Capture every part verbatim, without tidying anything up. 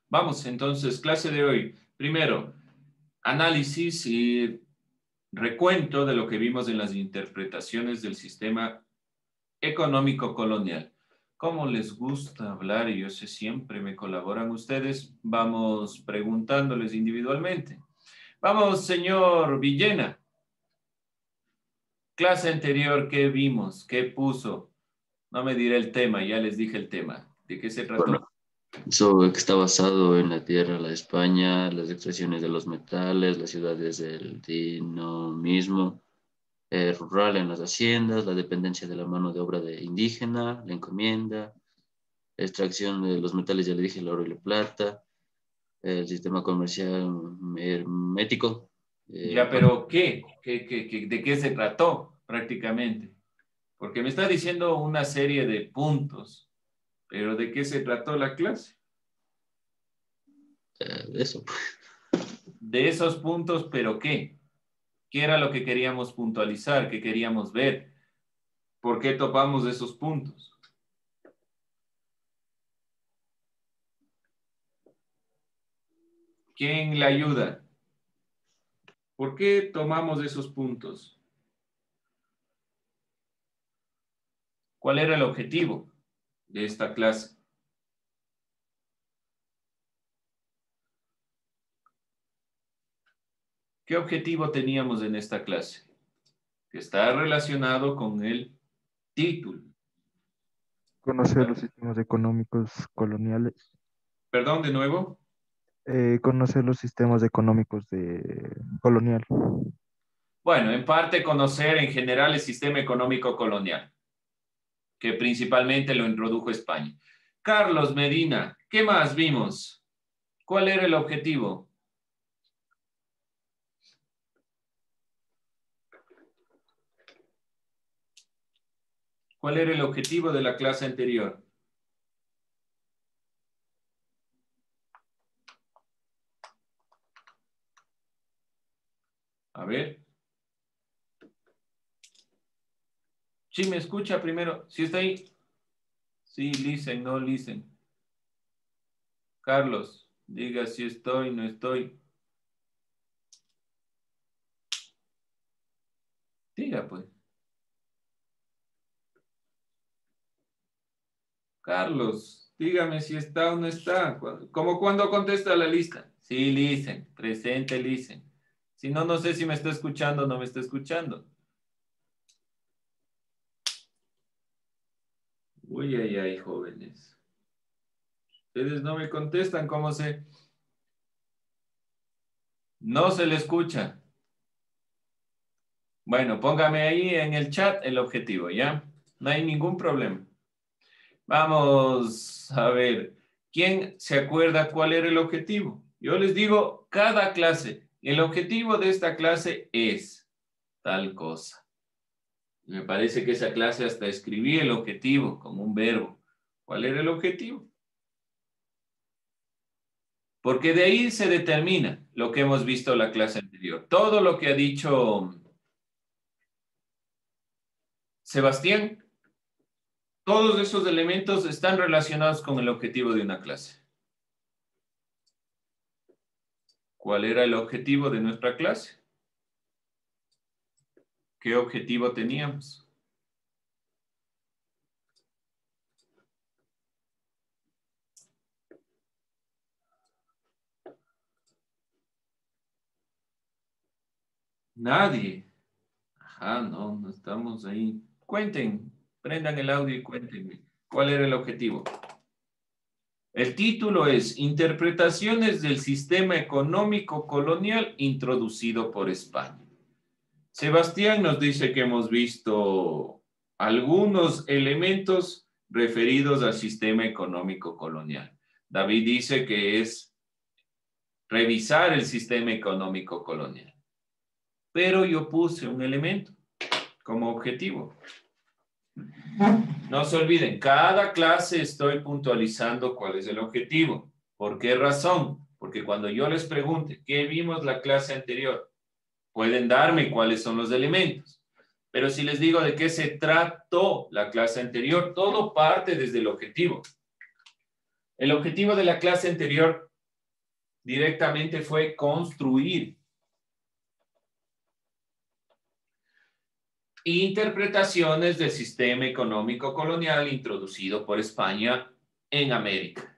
Vamos, entonces, clase de hoy. Primero, análisis y recuento de lo que vimos en las interpretaciones del sistema económico colonial. Como les gusta hablar y yo sé siempre me colaboran ustedes, vamos preguntándoles individualmente. Vamos, señor Villena. Clase anterior, ¿qué vimos? ¿Qué puso? No me diré el tema, ya les dije el tema. ¿De qué se Bueno, trató? eso que está basado en la tierra, la España, las extracciones de los metales, las ciudades del dinamismo eh, rural en las haciendas, la dependencia de la mano de obra de indígena, la encomienda, la extracción de los metales, ya le dije, el oro y la plata, el sistema comercial hermético. Eh, Ya, bueno, pero ¿qué? ¿Qué, qué, qué- de qué se trató prácticamente? Porque me está diciendo una serie de puntos, pero ¿de qué se trató la clase? eh, eso. De esos puntos, pero ¿qué? ¿Qué era lo que queríamos puntualizar? ¿Qué queríamos ver? ¿Por qué topamos esos puntos? ¿Quién le ayuda? ¿Por qué tomamos esos puntos? ¿Cuál era el objetivo de esta clase? ¿Qué objetivo teníamos en esta clase? Que está relacionado con el título. Conocer los sistemas económicos coloniales. Perdón, de nuevo. Eh, conocer los sistemas económicos de colonial. Bueno, en parte conocer en general el sistema económico colonial, que principalmente lo introdujo España. Carlos Medina, ¿qué más vimos? ¿Cuál era el objetivo? ¿Cuál era el objetivo de la clase anterior? A ver. ¿Sí me escucha primero? ¿Sí está ahí? Sí, listen, no listen. Carlos, diga si estoy, no estoy. Diga, pues. Carlos, dígame si está o no está. ¿Cómo cuando contesta la lista? Sí, listen, presente, listen. Si no, no sé si me está escuchando o no me está escuchando. Uy, ay, ay, jóvenes. Ustedes no me contestan, ¿cómo se? No se le escucha. Bueno, póngame ahí en el chat el objetivo, ¿ya? No hay ningún problema. Vamos a ver. ¿Quién se acuerda cuál era el objetivo? Yo les digo, cada clase, el objetivo de esta clase es tal cosa. Me parece que esa clase hasta escribí el objetivo como un verbo. ¿Cuál era el objetivo? Porque de ahí se determina lo que hemos visto en la clase anterior. Todo lo que ha dicho Sebastián, todos esos elementos están relacionados con el objetivo de una clase. ¿Cuál era el objetivo de nuestra clase? ¿Qué objetivo teníamos? Nadie. Ajá, no, no estamos ahí. Cuenten, prendan el audio y cuéntenme. ¿Cuál era el objetivo? El título es Interpretaciones del Sistema Económico Colonial introducido por España. Sebastián nos dice que hemos visto algunos elementos referidos al sistema económico colonial. David dice que es revisar el sistema económico colonial. Pero yo puse un elemento como objetivo. No se olviden, cada clase estoy puntualizando cuál es el objetivo. ¿Por qué razón? Porque cuando yo les pregunte, ¿qué vimos la clase anterior? Pueden darme cuáles son los elementos. Pero si les digo de qué se trató la clase anterior, todo parte desde el objetivo. El objetivo de la clase anterior directamente fue construir. Interpretaciones del sistema económico colonial introducido por España en América.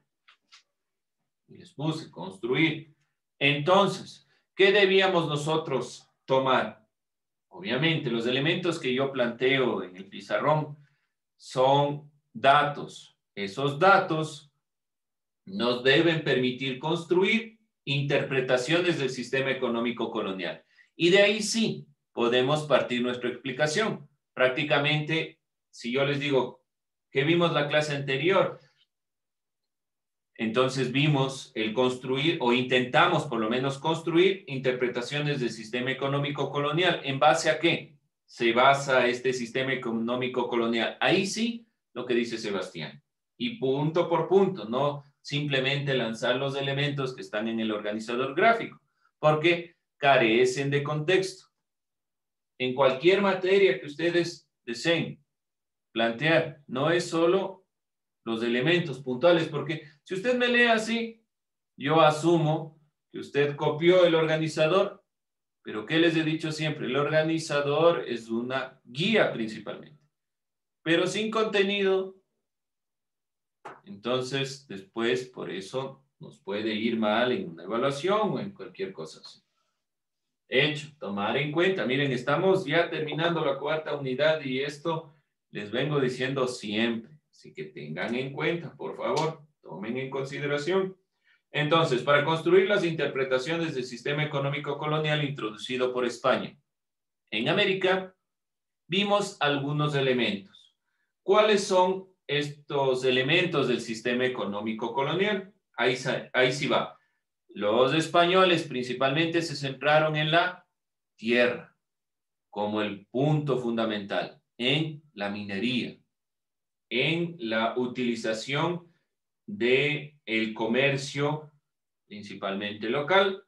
Y les puse construir. Entonces, ¿qué debíamos nosotros tomar? Obviamente, los elementos que yo planteo en el pizarrón son datos. Esos datos nos deben permitir construir interpretaciones del sistema económico colonial. Y de ahí sí podemos partir nuestra explicación. Prácticamente, si yo les digo que vimos la clase anterior, entonces vimos el construir, o intentamos por lo menos construir interpretaciones del sistema económico colonial. ¿En base a qué se basa este sistema económico colonial? Ahí sí, lo que dice Sebastián. Y punto por punto, no simplemente lanzar los elementos que están en el organizador gráfico, porque carecen de contexto. En cualquier materia que ustedes deseen plantear, no es solo los elementos puntuales, porque si usted me lee así, yo asumo que usted copió el organizador, pero ¿qué les he dicho siempre? El organizador es una guía principalmente, pero sin contenido. Entonces, después, por eso nos puede ir mal en una evaluación o en cualquier cosa así. Hecho, tomar en cuenta. Miren, estamos ya terminando la cuarta unidad y esto les vengo diciendo siempre. Así que tengan en cuenta, por favor, tomen en consideración. Entonces, para construir las interpretaciones del sistema económico colonial introducido por España en América, vimos algunos elementos. ¿Cuáles son estos elementos del sistema económico colonial? Ahí, ahí sí va. Los españoles principalmente se centraron en la tierra como el punto fundamental, en la minería, en la utilización del comercio principalmente local,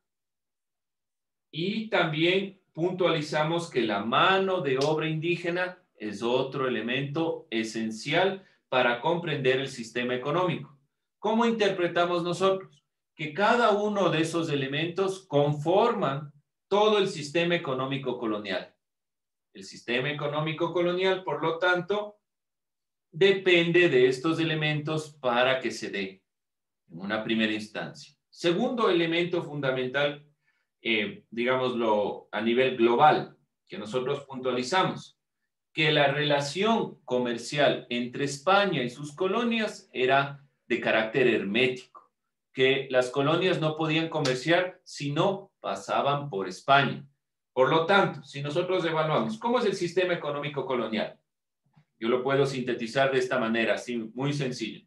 y también puntualizamos que la mano de obra indígena es otro elemento esencial para comprender el sistema económico. ¿Cómo interpretamos nosotros? Que cada uno de esos elementos conforman todo el sistema económico colonial. El sistema económico colonial, por lo tanto, depende de estos elementos para que se dé en una primera instancia. Segundo elemento fundamental, eh, digámoslo a nivel global, que nosotros puntualizamos, que la relación comercial entre España y sus colonias era de carácter hermético, que las colonias no podían comerciar si no pasaban por España. Por lo tanto, si nosotros evaluamos cómo es el sistema económico colonial, yo lo puedo sintetizar de esta manera, así muy sencillo.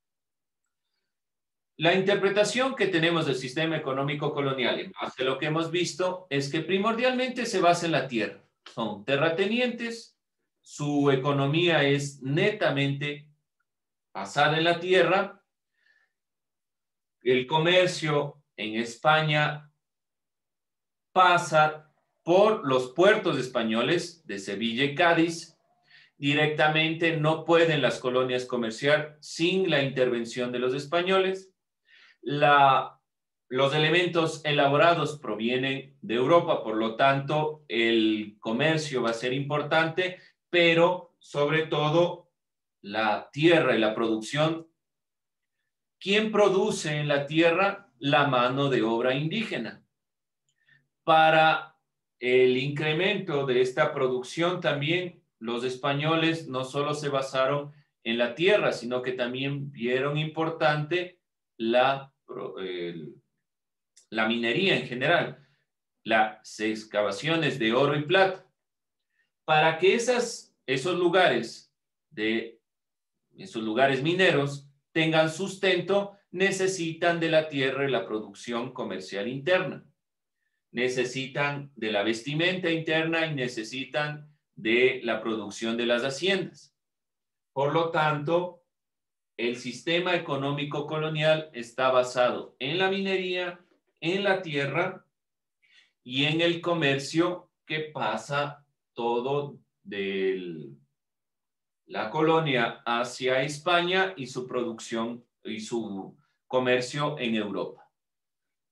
La interpretación que tenemos del sistema económico colonial, en base a lo que hemos visto, es que primordialmente se basa en la tierra. Son terratenientes, su economía es netamente basada en la tierra. El comercio en España pasa por los puertos españoles de Sevilla y Cádiz. Directamente no pueden las colonias comerciar sin la intervención de los españoles. La, los elementos elaborados provienen de Europa, por lo tanto, el comercio va a ser importante, pero sobre todo la tierra y la producción. ¿Quién produce en la tierra? La mano de obra indígena. Para el incremento de esta producción también los españoles no solo se basaron en la tierra, sino que también vieron importante la, el, la minería en general, las excavaciones de oro y plata. Para que esas, esos lugares de esos lugares mineros tengan sustento, necesitan de la tierra y la producción comercial interna. Necesitan de la vestimenta interna y necesitan de la producción de las haciendas. Por lo tanto, el sistema económico colonial está basado en la minería, en la tierra y en el comercio que pasa todo de la colonia hacia España y su producción y su comercio en Europa.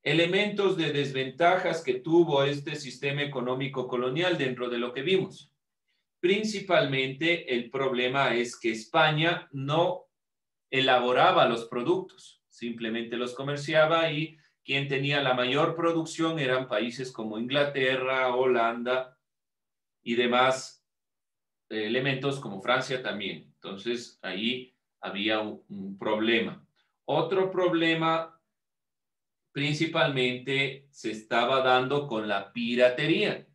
Elementos de desventajas que tuvo este sistema económico colonial dentro de lo que vimos. Principalmente el problema es que España no elaboraba los productos, simplemente los comerciaba y quien tenía la mayor producción eran países como Inglaterra, Holanda y demás elementos como Francia también. Entonces ahí había un, un problema. Otro problema principalmente se estaba dando con la piratería.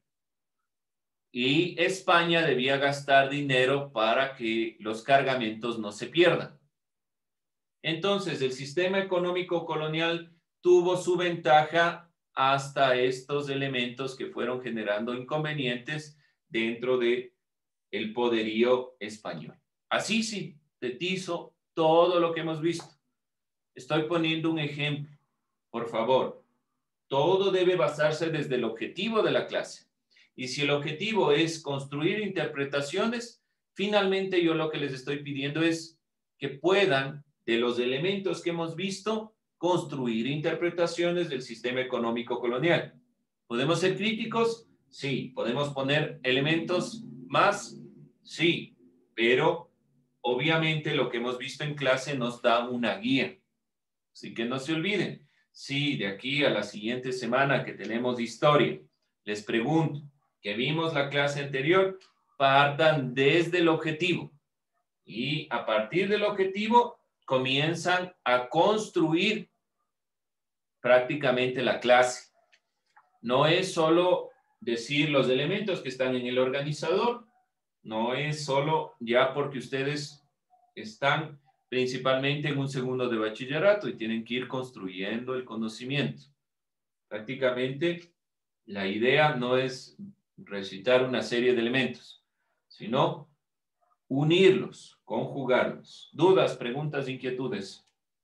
Y España debía gastar dinero para que los cargamentos no se pierdan. Entonces, el sistema económico colonial tuvo su ventaja hasta estos elementos que fueron generando inconvenientes dentro de el poderío español. Así sintetizo todo lo que hemos visto. Estoy poniendo un ejemplo. Por favor, todo debe basarse desde el objetivo de la clase. Y si el objetivo es construir interpretaciones, finalmente yo lo que les estoy pidiendo es que puedan, de los elementos que hemos visto, construir interpretaciones del sistema económico colonial. ¿Podemos ser críticos? Sí. ¿Podemos poner elementos más? Sí. Pero obviamente lo que hemos visto en clase nos da una guía. Así que no se olviden. Si de aquí a la siguiente semana que tenemos historia, les pregunto, que vimos la clase anterior, partan desde el objetivo y a partir del objetivo comienzan a construir prácticamente la clase. No es solo decir los elementos que están en el organizador, no es solo ya porque ustedes están principalmente en un segundo de bachillerato y tienen que ir construyendo el conocimiento. Prácticamente la idea no es recitar una serie de elementos, sino unirlos, conjugarlos. ¿Dudas, preguntas, inquietudes?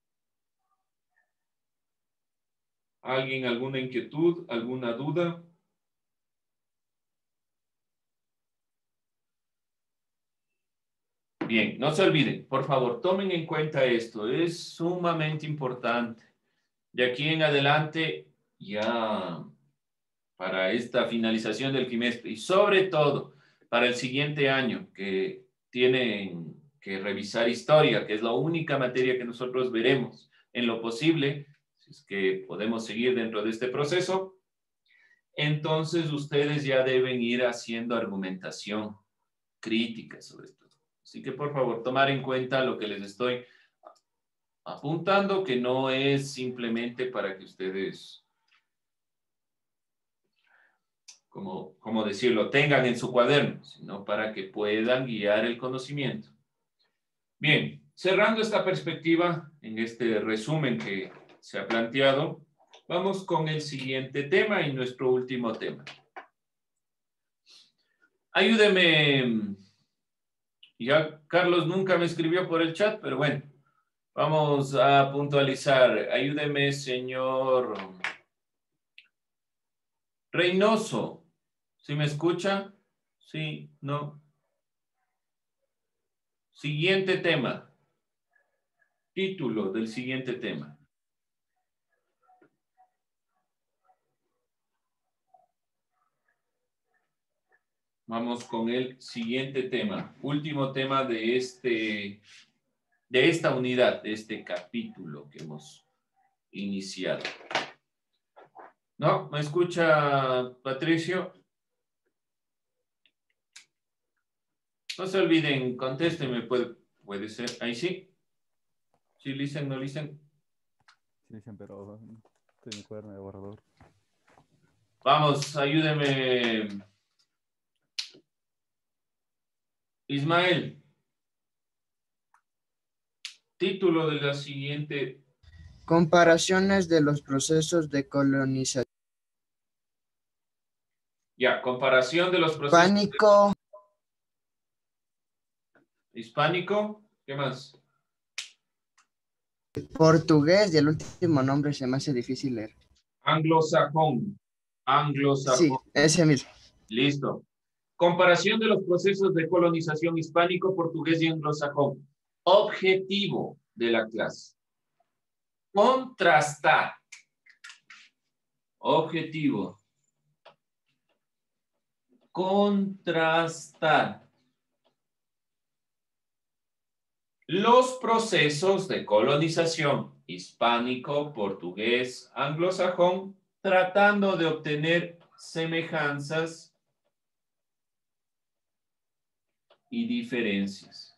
¿Alguien, alguna inquietud, alguna duda? Bien, no se olviden, por favor, tomen en cuenta esto, es sumamente importante. De aquí en adelante, ya para esta finalización del trimestre y sobre todo para el siguiente año que tienen que revisar historia, que es la única materia que nosotros veremos en lo posible, si es que podemos seguir dentro de este proceso, entonces ustedes ya deben ir haciendo argumentación crítica sobre esto. Así que por favor, tomar en cuenta lo que les estoy apuntando, que no es simplemente para que ustedes, como, como decirlo, tengan en su cuaderno, sino para que puedan guiar el conocimiento. Bien, cerrando esta perspectiva, en este resumen que se ha planteado, vamos con el siguiente tema y nuestro último tema. Ayúdeme. Ya Carlos nunca me escribió por el chat, pero bueno, vamos a puntualizar. Ayúdeme, señor Reynoso. ¿Sí me escucha? Sí, no. Siguiente tema. Título del siguiente tema. Vamos con el siguiente tema. Último tema de, este, de esta unidad, de este capítulo que hemos iniciado. ¿No? ¿Me escucha, Patricio? No se olviden, contéstenme, puede, puede ser. Ahí sí. ¿Sí listen, no listen? Sí listen, pero estoy en mi cuaderno de borrador. Vamos, ayúdeme. Ismael. Título de la siguiente. Comparaciones de los procesos de colonización. Ya, comparación de los procesos. Hispánico. Hispánico. ¿Qué más? Portugués y el último nombre se me hace difícil leer. Anglosajón. Anglosajón. Sí, ese mismo. Listo. Comparación de los procesos de colonización hispánico, portugués y anglosajón. Objetivo de la clase. Contrastar Objetivo. Contrastar los procesos de colonización hispánico, portugués, anglosajón, tratando de obtener semejanzas y diferencias.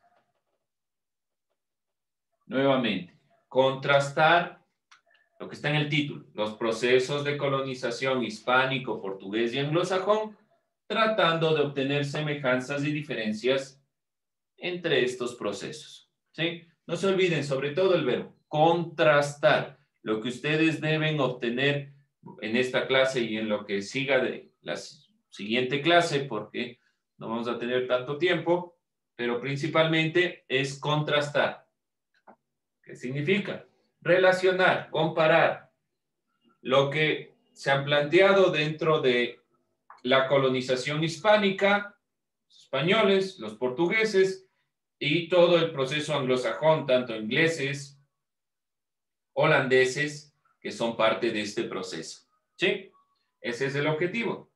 Nuevamente, contrastar lo que está en el título, los procesos de colonización hispánico, portugués y anglosajón, tratando de obtener semejanzas y diferencias entre estos procesos. ¿Sí? No se olviden, sobre todo el verbo, contrastar, lo que ustedes deben obtener en esta clase y en lo que siga de la siguiente clase, porque no vamos a tener tanto tiempo, pero principalmente es contrastar. ¿Qué significa? Relacionar, comparar lo que se han planteado dentro de la colonización hispánica, los españoles, los portugueses y todo el proceso anglosajón, tanto ingleses, holandeses, que son parte de este proceso. ¿Sí? Ese es el objetivo.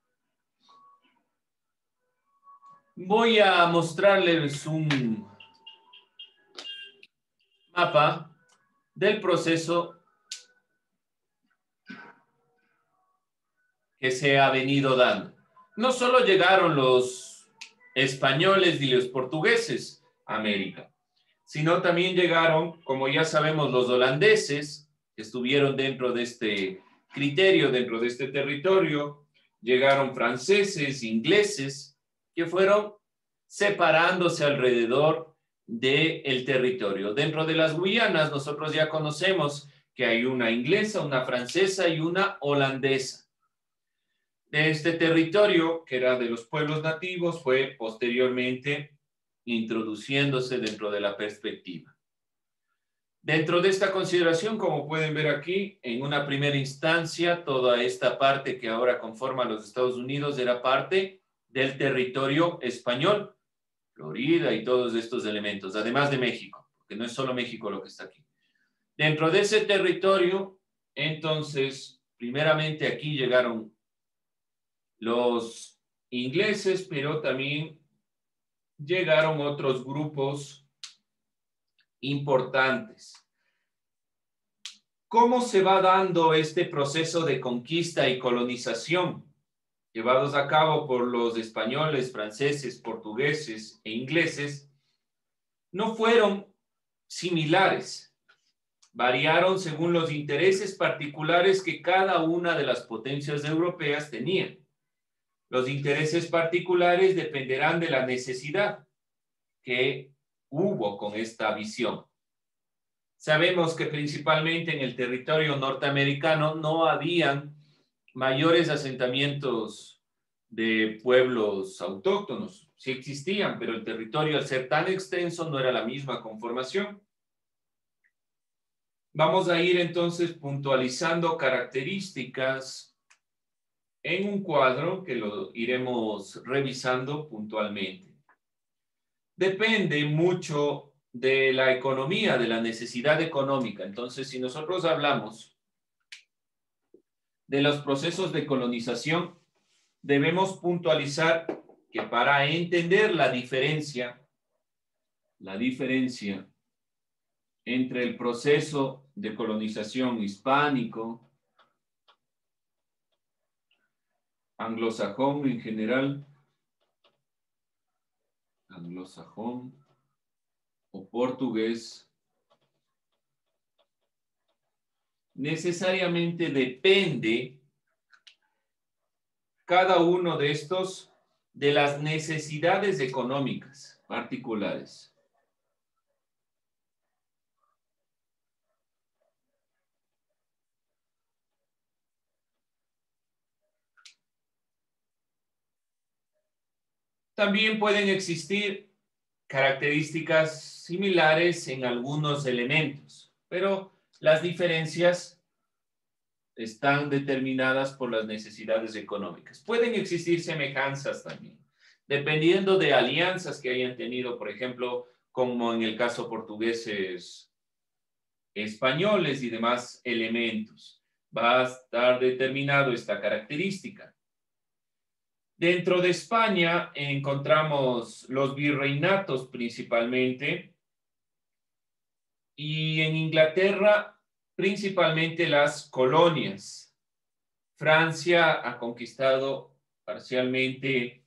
Voy a mostrarles un mapa del proceso que se ha venido dando. No solo llegaron los españoles y los portugueses a América, sino también llegaron, como ya sabemos, los holandeses, que estuvieron dentro de este criterio, dentro de este territorio, llegaron franceses, ingleses, que fueron separándose alrededor del territorio. Dentro de las Guyanas, nosotros ya conocemos que hay una inglesa, una francesa y una holandesa. De este territorio, que era de los pueblos nativos, fue posteriormente introduciéndose dentro de la perspectiva. Dentro de esta consideración, como pueden ver aquí, en una primera instancia, toda esta parte que ahora conforma los Estados Unidos era parte del territorio español, Florida y todos estos elementos, además de México, porque no es solo México lo que está aquí. Dentro de ese territorio, entonces, primeramente aquí llegaron los ingleses, pero también llegaron otros grupos importantes. ¿Cómo se va dando este proceso de conquista y colonización llevados a cabo por los españoles, franceses, portugueses e ingleses? No fueron similares. Variaron según los intereses particulares que cada una de las potencias europeas tenían. Los intereses particulares dependerán de la necesidad que hubo con esta visión. Sabemos que principalmente en el territorio norteamericano no habían mayores asentamientos de pueblos autóctonos. Sí existían, pero el territorio, al ser tan extenso, no era la misma conformación. Vamos a ir entonces puntualizando características en un cuadro que lo iremos revisando puntualmente. Depende mucho de la economía, de la necesidad económica. Entonces, si nosotros hablamos de los procesos de colonización, debemos puntualizar que para entender la diferencia, la diferencia entre el proceso de colonización hispánico, anglosajón en general, anglosajón o portugués, necesariamente depende cada uno de estos de las necesidades económicas particulares. También pueden existir características similares en algunos elementos, pero las diferencias están determinadas por las necesidades económicas. Pueden existir semejanzas también, dependiendo de alianzas que hayan tenido, por ejemplo, como en el caso portugueses, españoles y demás elementos. va a estar determinado esta característica. Dentro de España encontramos los virreinatos principalmente, y en Inglaterra principalmente las colonias. Francia ha conquistado parcialmente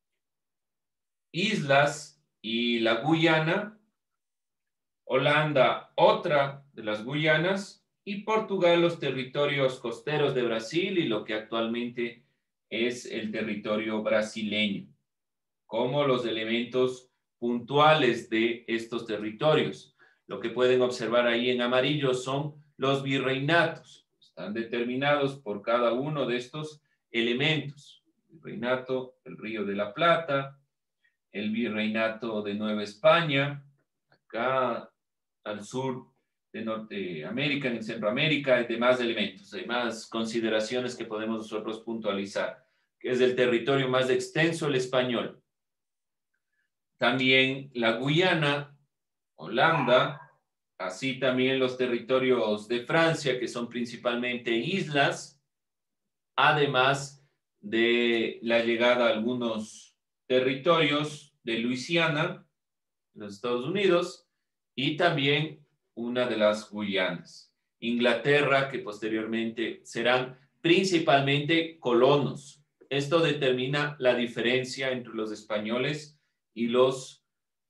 islas y la Guyana, Holanda otra de las Guyanas, y Portugal los territorios costeros de Brasil y lo que actualmente es el territorio brasileño, como los elementos puntuales de estos territorios. Lo que pueden observar ahí en amarillo son los virreinatos. Están determinados por cada uno de estos elementos. El virreinato del Río de la Plata, el virreinato de Nueva España, acá al sur de Norteamérica, en Centroamérica, hay demás elementos, hay más consideraciones que podemos nosotros puntualizar, que es el territorio más extenso, el español. También la Guyana, Holanda, así también los territorios de Francia, que son principalmente islas, además de la llegada a algunos territorios de Luisiana, en los Estados Unidos, y también una de las Guyanas. Inglaterra, que posteriormente serán principalmente colonos. Esto determina la diferencia entre los españoles y los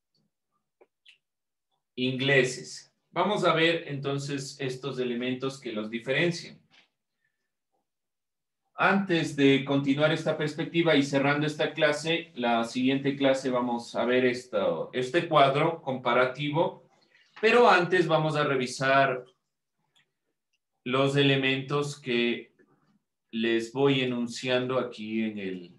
ingleses. Vamos a ver entonces estos elementos que los diferencian. Antes de continuar esta perspectiva y cerrando esta clase, la siguiente clase vamos a ver esto, este cuadro comparativo, pero antes vamos a revisar los elementos que les voy enunciando aquí en el,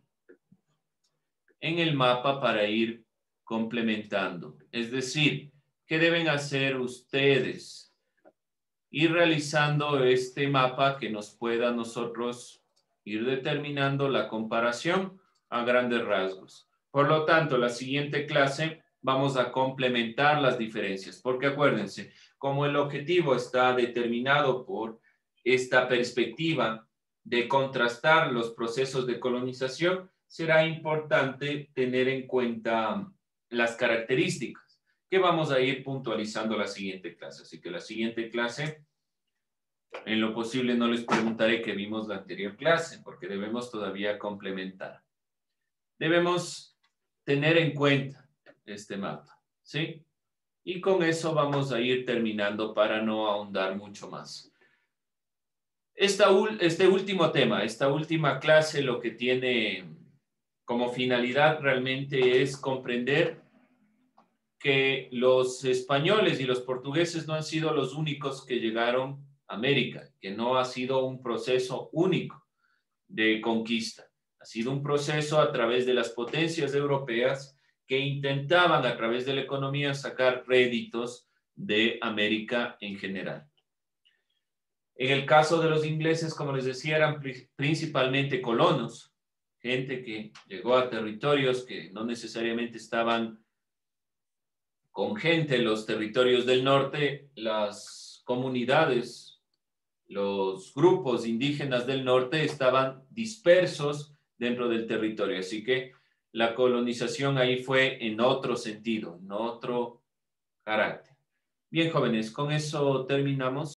en el mapa para ir complementando. Es decir, ¿qué deben hacer ustedes? Ir realizando este mapa que nos pueda a nosotros ir determinando la comparación a grandes rasgos. Por lo tanto, la siguiente clase vamos a complementar las diferencias, porque acuérdense, como el objetivo está determinado por esta perspectiva de contrastar los procesos de colonización, será importante tener en cuenta las características que vamos a ir puntualizando la siguiente clase. Así que la siguiente clase, en lo posible no les preguntaré que vimos la anterior clase, porque debemos todavía complementar. Debemos tener en cuenta este mapa, ¿sí? Y con eso vamos a ir terminando para no ahondar mucho más. Esta, este último tema, esta última clase, lo que tiene como finalidad realmente es comprender que los españoles y los portugueses no han sido los únicos que llegaron a América, que no ha sido un proceso único de conquista. Ha sido un proceso a través de las potencias europeas que intentaban a través de la economía sacar réditos de América en general. En el caso de los ingleses, como les decía, eran principalmente colonos, gente que llegó a territorios que no necesariamente estaban con gente en los territorios del norte. Las comunidades, los grupos indígenas del norte estaban dispersos dentro del territorio, así que la colonización ahí fue en otro sentido, en otro carácter. Bien, jóvenes, con eso terminamos.